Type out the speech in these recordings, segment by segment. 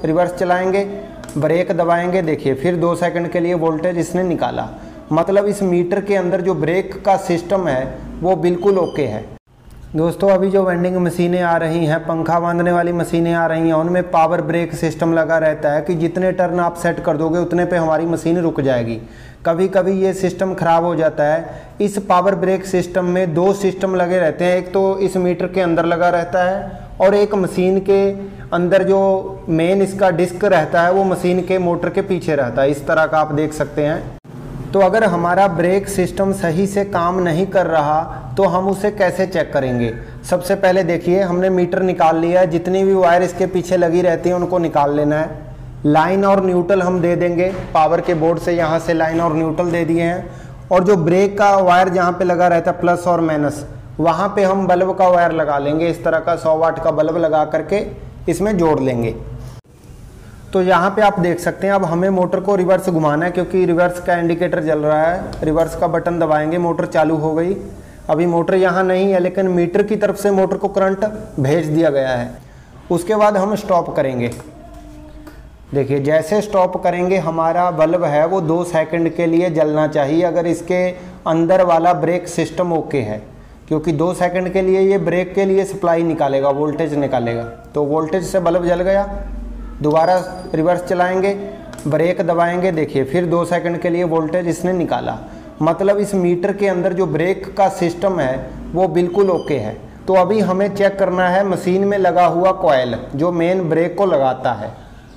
Reverse चलाएंगे, break दबाएंगे, देखिए फिर 2 सेकंड के लिए वोल्टेज इसने निकाला। मतलब इस मीटर के अंदर जो ब्रेक का सिस्टम है वो बिल्कुल ओके है। दोस्तों अभी जो वेंडिंग मशीनें आ रही हैं, पंखा बांधने वाली मशीनें आ रही हैं, उनमें पावर ब्रेक सिस्टम लगा रहता है कि जितने टर्न आप सेट कर दोगे उतने पे हमारी मशीन रुक जाएगी। कभी कभी ये सिस्टम ख़राब हो जाता है। इस पावर ब्रेक सिस्टम में 2 सिस्टम लगे रहते हैं, एक तो इस मीटर के अंदर लगा रहता है और एक मशीन के अंदर जो मेन इसका डिस्क रहता है वो मशीन के मोटर के पीछे रहता है। इस तरह का आप देख सकते हैं। तो अगर हमारा ब्रेक सिस्टम सही से काम नहीं कर रहा तो हम उसे कैसे चेक करेंगे? सबसे पहले देखिए हमने मीटर निकाल लिया है, जितनी भी वायर इसके पीछे लगी रहती है उनको निकाल लेना है। लाइन और न्यूट्रल हम दे देंगे पावर के बोर्ड से, यहाँ से लाइन और न्यूट्रल दे दिए हैं। और जो ब्रेक का वायर जहाँ पे लगा रहता है प्लस और माइनस, वहाँ पे हम बल्ब का वायर लगा लेंगे। इस तरह का 100 वाट का बल्ब लगा करके इसमें जोड़ लेंगे। तो यहाँ पे आप देख सकते हैं अब हमें मोटर को रिवर्स घुमाना है, क्योंकि रिवर्स का इंडिकेटर जल रहा है। रिवर्स का बटन दबाएंगे, मोटर चालू हो गई। अभी मोटर यहाँ नहीं है, लेकिन मीटर की तरफ से मोटर को करंट भेज दिया गया है। उसके बाद हम स्टॉप करेंगे। देखिए जैसे स्टॉप करेंगे हमारा बल्ब है वो 2 सेकंड के लिए जलना चाहिए, अगर इसके अंदर वाला ब्रेक सिस्टम ओके है, क्योंकि 2 सेकंड के लिए ये ब्रेक के लिए सप्लाई निकालेगा, वोल्टेज निकालेगा। तो वोल्टेज से बल्ब जल गया। दोबारा रिवर्स चलाएंगे, ब्रेक दबाएंगे, देखिए फिर 2 सेकंड के लिए वोल्टेज इसने निकाला। मतलब इस मीटर के अंदर जो ब्रेक का सिस्टम है वो बिल्कुल ओके है। तो अभी हमें चेक करना है मशीन में लगा हुआ कॉइल जो मेन ब्रेक को लगाता है।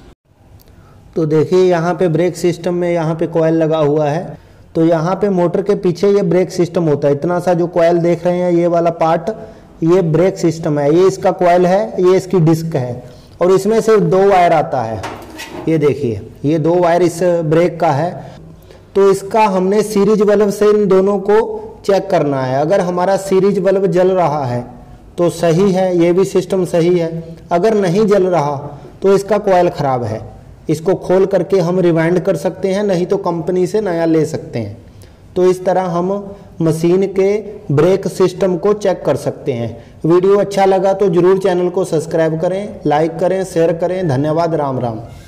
तो देखिए यहाँ पे ब्रेक सिस्टम में यहाँ पे कॉइल लगा हुआ है। तो यहाँ पे मोटर के पीछे ये ब्रेक सिस्टम होता है। इतना सा जो कॉइल देख रहे हैं ये वाला पार्ट, ये ब्रेक सिस्टम है, ये इसका कॉइल है, ये इसकी डिस्क है। और इसमें सिर्फ 2 वायर आता है। ये देखिए ये 2 वायर इस ब्रेक का है। तो इसका हमने सीरीज बल्ब से इन दोनों को चेक करना है। अगर हमारा सीरीज बल्ब जल रहा है तो सही है, ये भी सिस्टम सही है। अगर नहीं जल रहा तो इसका कॉइल ख़राब है। इसको खोल करके हम रिवाइंड कर सकते हैं, नहीं तो कंपनी से नया ले सकते हैं। तो इस तरह हम मशीन के ब्रेक सिस्टम को चेक कर सकते हैं। वीडियो अच्छा लगा तो जरूर चैनल को सब्सक्राइब करें, लाइक करें, शेयर करें। धन्यवाद। राम राम।